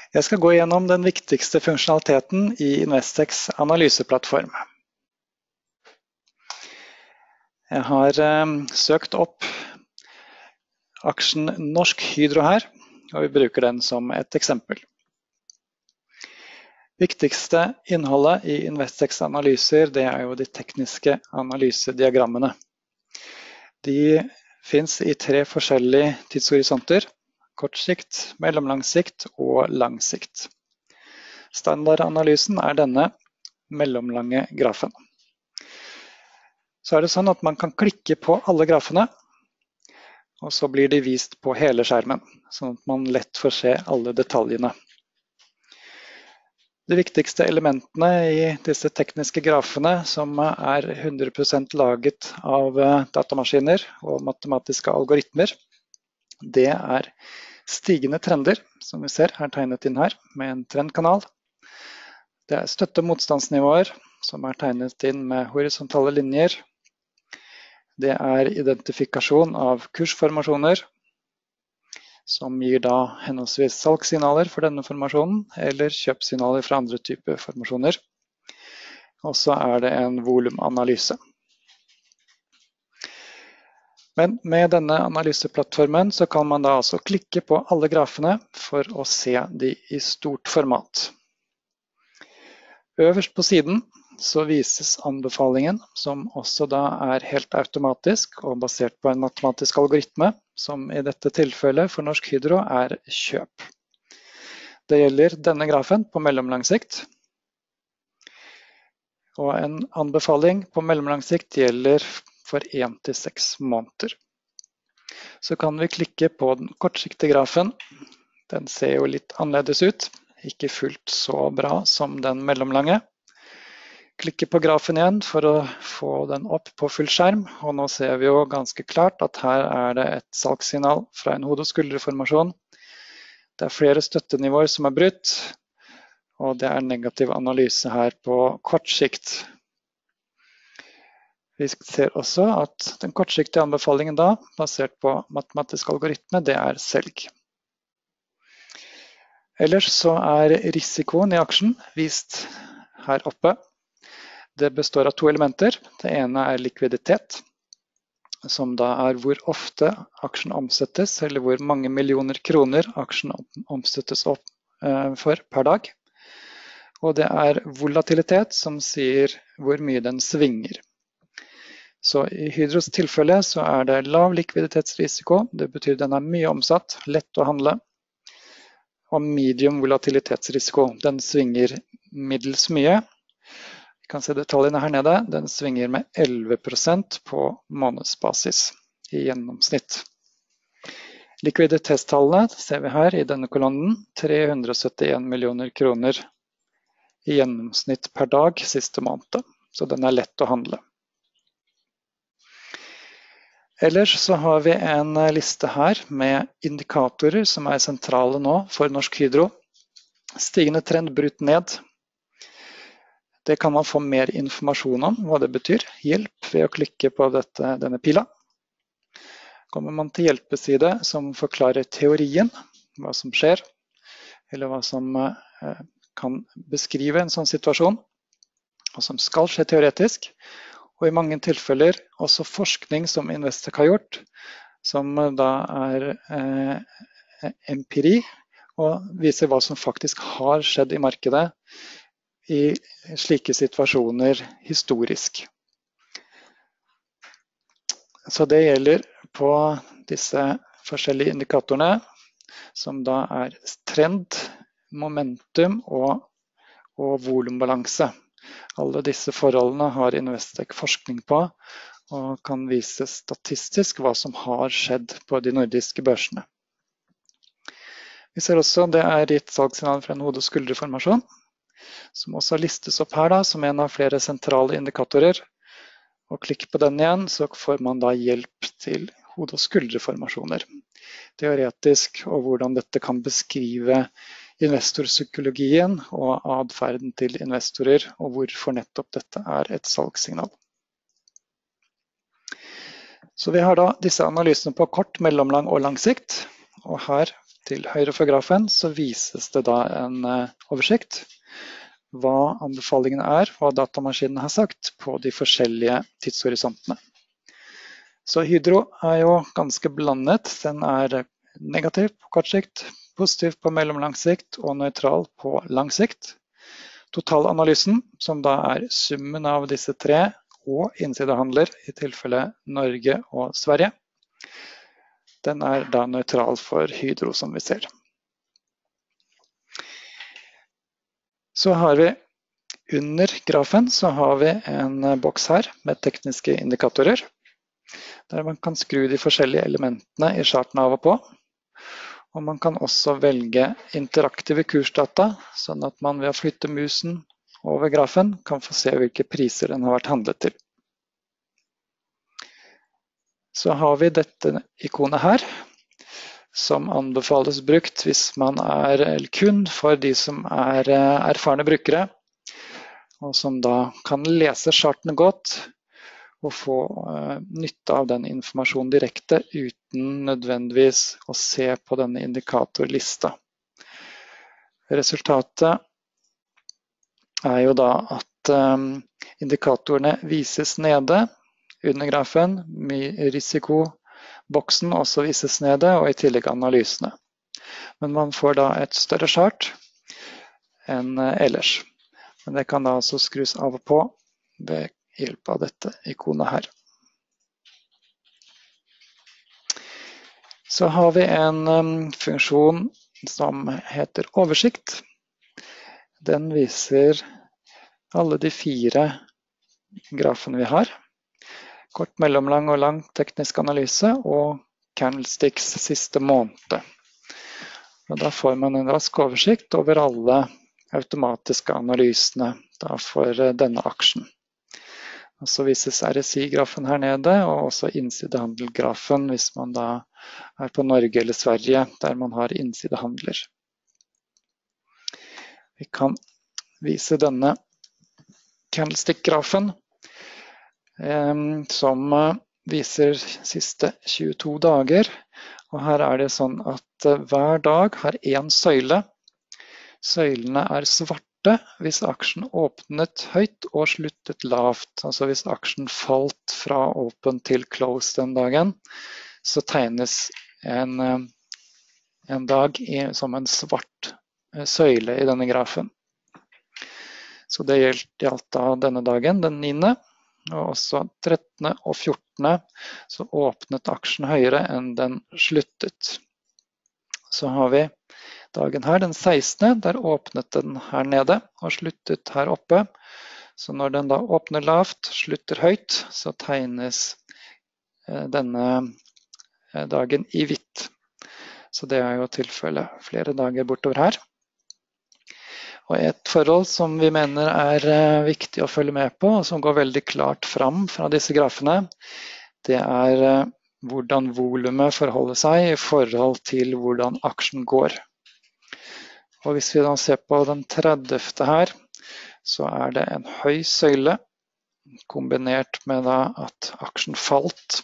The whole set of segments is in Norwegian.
Jeg skal gå gjennom den viktigste funksjonaliteten i Investex analyseplattform. Jeg har søkt opp aksjen Norsk Hydro her, og vi bruker den som et eksempel. Viktigste innholdet i Investex analyser, det er jo de tekniske analysediagrammene. De finnes i 3 forskjellige tidshorisonter: kort sikt, mellomlang sikt og lang sikt. Standardanalysen er denne mellomlange grafen. Så er det sånn at man kan klikke på alle grafene, og så blir de vist på hele skjermen, sånn at man lett får se alle detaljene. De viktigste elementene i disse tekniske grafene, som er 100% laget av datamaskiner og matematiske algoritmer, det er stigende trender, som vi ser er tegnet inn her, med en trendkanal. Det er støtte- og motstandsnivåer, som er tegnet inn med horisontale linjer. Det er identifikasjon av kursformasjoner, som gir da henholdsvis salgssignaler for denne formasjonen, eller kjøpssignaler fra andre typer formasjoner. Og så er det en volumanalyse. Men med denne analyseplattformen så kan man da altså klikke på alle grafene for å se de i stort format. Øverst på siden så vises anbefalingen, som også da er helt automatisk og basert på en matematisk algoritme, som i dette tilfellet for Norsk Hydro er kjøp. Det gjelder denne grafen på mellomlang sikt. Og en anbefaling på mellomlang sikt gjelder for 1 til 6 måneder. Så kan vi klikke på den kortsiktige grafen. Den ser jo litt annerledes ut, ikke fullt så bra som den mellomlange. Klikke på grafen igjen for å få den opp på full skjerm, og nå ser vi jo ganske klart at her er det et salgssignal fra en hode- og skulderformasjon. Det er flere støttenivåer som er brutt, og det er negativ analyse her på kort sikt. Vi ser også at den kortsiktige anbefalingen da, basert på matematisk algoritme, det er selg. Ellers så er risikoen i aksjen vist her oppe. Det består av 2 elementer. Det ene er likviditet, som da er hvor ofte aksjen omsettes, eller hvor mange millioner kroner aksjen omsettes opp for per dag. Og det er volatilitet, som sier hvor mye den svinger. Så i Hydros tilfelle så er det lav likviditetsrisiko, det betyr den er mye omsatt, lett å handle. Og medium volatilitetsrisiko, den svinger middels mye. Vi kan se detaljene her nede, den svinger med 11% på månedsbasis i gjennomsnitt. Likviditetstallene ser vi her i denne kolonnen, 371 millioner kroner i gjennomsnitt per dag siste måned, så den er lett å handle. Ellers så har vi en liste her med indikatorer som er sentrale nå for Norsk Hydro. Stigende trend brutt ned. Det kan man få mer informasjon om hva det betyr. Hjelp ved å klikke på denne pila. Kommer man til hjelpeside som forklarer teorien, hva som skjer, eller hva som kan beskrive en sånn situasjon, og som skal skje teoretisk. Og i mange tilfeller også forskning som Investec har gjort, som da er empiri, og viser hva som faktisk har skjedd i markedet i slike situasjoner historisk. Så det gjelder på disse forskjellige indikatorene, som da er trend, momentum og volumbalanse. Alle disse forholdene har Investec forskning på, og kan vise statistisk hva som har skjedd på de nordiske børsene. Vi ser også det er gitt salgssignal fra en hode- og skulderformasjon, som også listes opp her da, som en av flere sentrale indikatorer. Og klikk på den igjen, så får man da hjelp til hode- og skulderformasjoner. Teoretisk, og hvordan dette kan beskrive investorpsykologien og adferden til investorer, og hvorfor nettopp dette er et salgssignal. Så vi har da disse analysene på kort, mellomlang og lang sikt. Og her til høyre for grafen så vises det da en oversikt hva anbefalingen hva datamaskinen har sagt på de forskjellige tidshorisontene. Så Hydro jo ganske blandet. Den negativ på kort sikt, positiv på mellomlang sikt og nøytral på lang sikt. Totalanalysen, som da summen av disse tre og innsidehandler i tilfelle Norge og Sverige, den da nøytral for Hydro, som vi ser. Så har vi under grafen så har vi en boks her med tekniske indikatorer, der man kan skru de forskjellige elementene i charten av og på. Og man kan også velge interaktive kursdata, sånn at man ved å flytte musen over grafen kan få se hvilke priser den har vært handlet til. Så har vi dette ikonet her, som anbefales brukt hvis man kun for de som erfarne brukere, og som da kan lese chartene godt og få nytte av den informasjonen direkte uten nødvendigvis å se på denne indikatorlista. Resultatet jo da at indikatorene vises nede under grafen, risikoboksen også vises nede, og i tillegg analysene. Men man får da et større chart enn ellers. Men det kan da altså skrus av og på ved hjelp av dette ikonet her. Så har vi en funksjon som heter oversikt. Den viser alle de 4 grafene vi har. Kort, mellomlang og lang teknisk analyse og candlesticks siste måned. Og da får man en rask oversikt over alle automatiske analysene da for denne aksjen. Og så vises RSI-grafen her nede, og også innsidehandelgrafen hvis man da på Norge eller Sverige, der man har innsidehandler. Vi kan vise denne candlestick-grafen, som viser siste 22 dager. Og her det sånn at hver dag har en søyle. Søylene svarte hvis aksjen åpnet høyt og sluttet lavt. Altså hvis aksjen falt fra open til close den dagen, så tegnes en dag som en svart søyle i denne grafen. Så det gjaldt da denne dagen, den 9. Og også 13. og 14. så åpnet aksjen høyere enn den sluttet. Så har vi dagen her, den 16. Der åpnet den her nede og sluttet her oppe. Så når den da åpner lavt, slutter høyt, så tegnes denne dagen i hvitt. Så det jo tilfelle flere dager bortover her. Og et forhold som vi mener viktig å følge med på, og som går veldig klart fram fra disse grafene, det hvordan volumet forholder seg i forhold til hvordan aksjen går. Og hvis vi da ser på den 30. her, så det en høy søyle, kombinert med da at aksjen falt.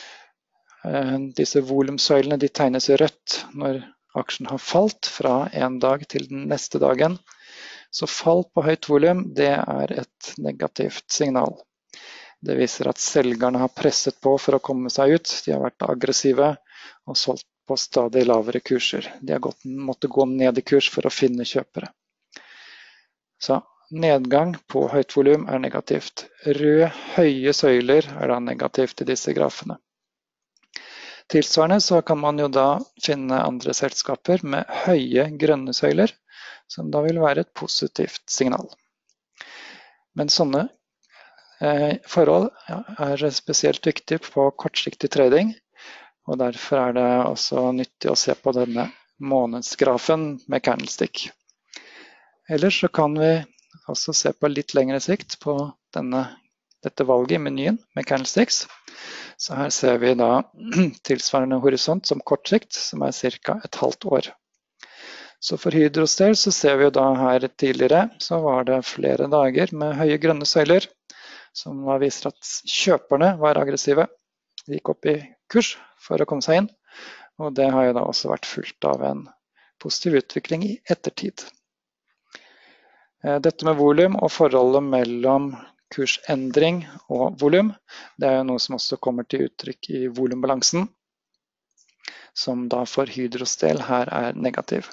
Disse volumsøylene de tegnes i rødt når aksjen har falt fra en dag til den neste dagen. Så fall på høyt volum, det et negativt signal. Det viser at selgerne har presset på for å komme seg ut. De har vært aggressive og solgt på stadig lavere kurser. De har måttet gå ned i kurs for å finne kjøpere. Så nedgang på høyt volum negativt. Røde, høye søyler da negativt i disse grafene. Tilsvarende så kan man jo da finne andre selskaper med høye grønne søyler, som da vil være et positivt signal. Men sånne forhold spesielt viktig på kortsiktig trading, og derfor det også nyttig å se på denne månedsgrafen med candlestick. Ellers så kan vi også se på litt lengre sikt på dette valget i menyen med candlesticks. Så her ser vi da tilsvarende horisont som kort sikt, som cirka et halvt år. Så for Hydros del så ser vi jo da her tidligere, så var det flere dager med høye grønne søyler, som da viser at kjøperne var aggressive. De gikk opp i kurs for å komme seg inn, og det har jo da også vært fulgt av en positiv utvikling i ettertid. Dette med volum og forholdet mellom kursendring og volum, det er jo noe som også kommer til uttrykk i volumbalansen, som da for Hydros del her er negativ.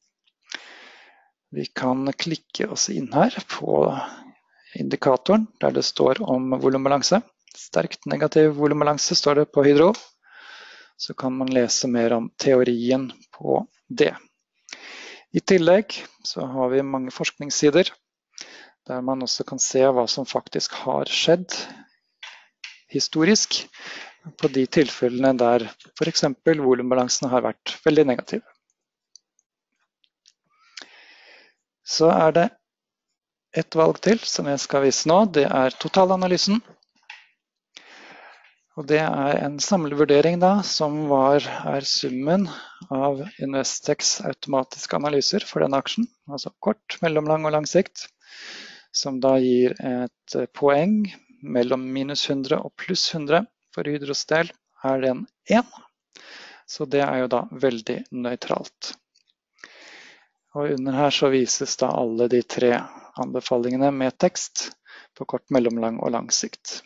Vi kan klikke oss inn her på indikatoren der det står om volumbalanse. Sterkt negativ volumbalanse står det på Hydro. Så kan man lese mer om teorien på det. I tillegg så har vi mange forskningssider der man også kan se hva som faktisk har skjedd historisk på de tilfellene der for eksempel volumbalansen har vært veldig negativ. Så er det et valg til som jeg skal vise nå, det er totalanalysen. Og det er en samlevurdering da, som er summen av Investex automatiske analyser for denne aksjen, altså kort, mellomlang og lang sikt, som da gir et poeng mellom minus 100 og pluss 100. For Hydros del er den 1, så det er jo da veldig nøytralt. Og under her så vises da alle de 3 anbefalingene med tekst på kort, mellomlang og lang sikt.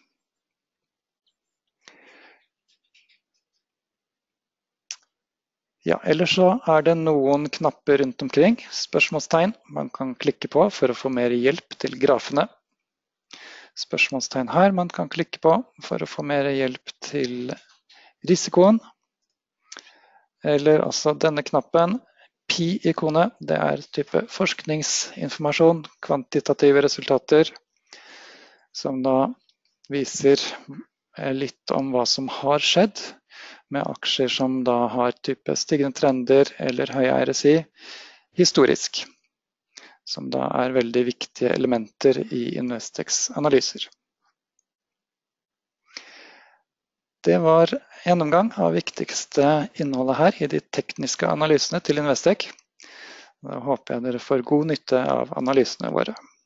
Ja, ellers så er det noen knapper rundt omkring, spørsmålstegn man kan klikke på for å få mer hjelp til grafene. Spørsmålstegn her man kan klikke på for å få mer hjelp til risikoen. Eller også denne knappen, Pi-ikonet, det er type forskningsinformasjon, kvantitative resultater, som da viser litt om hva som har skjedd med aksjer som da har type stigende trender eller høye RSI historisk, som da er veldig viktige elementer i Investex analyser. Det var gjennomgang av viktigste innholdet her i de tekniske analysene til Investex. Da håper jeg dere får god nytte av analysene våre.